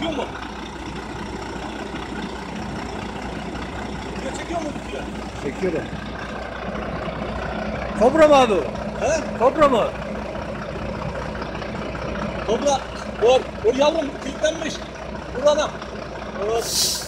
çekiyor mu? Video çekiyor mu video? Çekiyorum. Kobra mı abi? He? Kobra mı? Kobra. O yavrum kilitlenmiş. Burada adam. Evet.